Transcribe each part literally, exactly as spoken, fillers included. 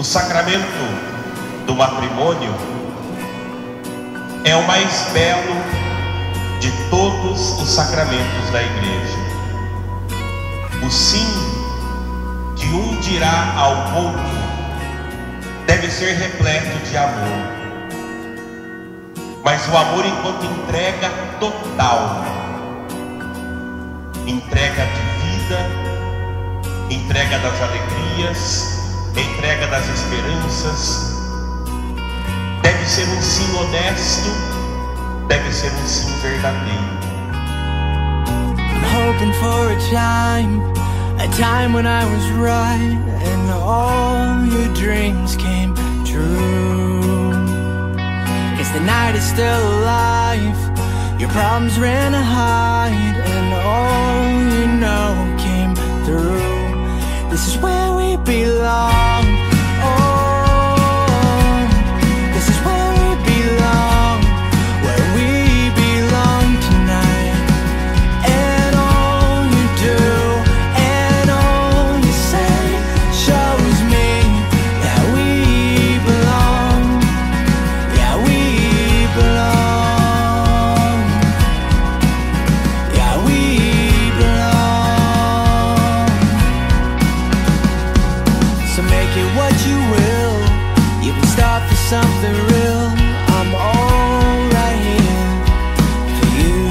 O sacramento do matrimônio é o mais belo de todos os sacramentos da igreja. O sim que um dirá ao outro deve ser repleto de amor, mas o amor enquanto entrega total, entrega de vida, entrega das alegrias, entrega das esperanças. Deve ser um sim honesto, deve ser um sim verdadeiro. I'm hoping for a time, a time when I was right and all your dreams came true. Guess the night is still alive, your problems ran to hide, and all you know came through. This is where we belong. Oh, this is where we belong, where we belong tonight. And all you do and all you say shows me that we belong. Yeah, we belong. Yeah, we belong. So make it what you will, you can start for something real. I'm all right here for you.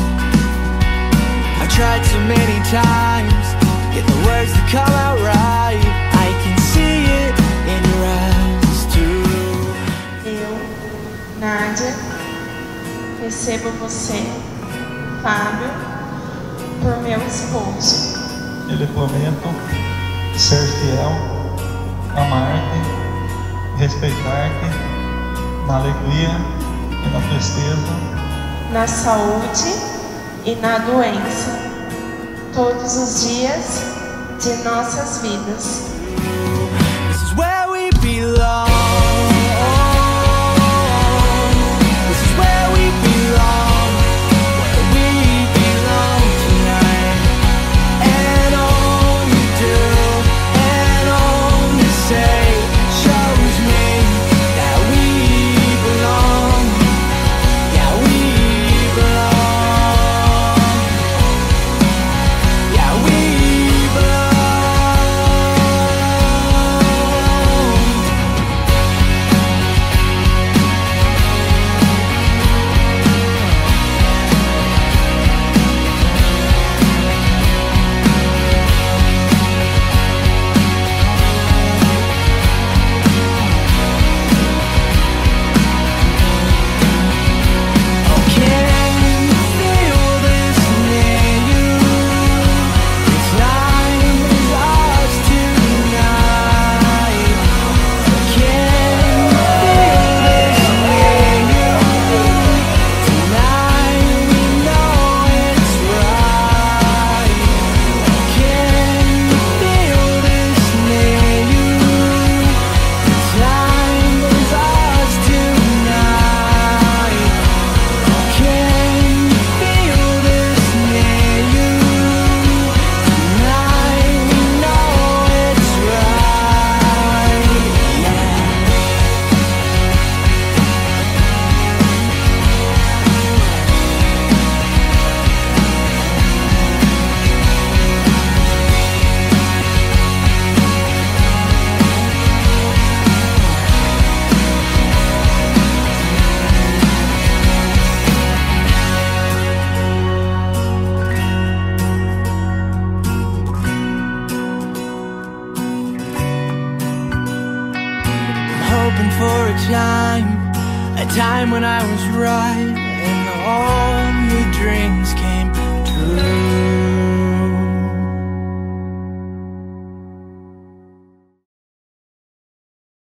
I've tried so many times to get the words to come out right. I can see it in your eyes too. Eu, Nádia, recebo você, Fábio, por meu esposo. Eu lhe prometo ser fiel, amar-te, respeitar-te na alegria e na tristeza, Na saúde e na doença, todos os dias de nossas vidas. This is where we belong. This is where we belong, where we belong tonight. And all you do and all you say shows me that we belong. Yeah, we belong. Yeah, we belong. Oh, can you feel this near you? This time is ours tonight. Can you feel this near you? Tonight we know it's right. Can you feel this near you? This time is ours tonight. Can you feel this near you? Tonight we know it's right. I'm hoping for a time, a time when I was right and all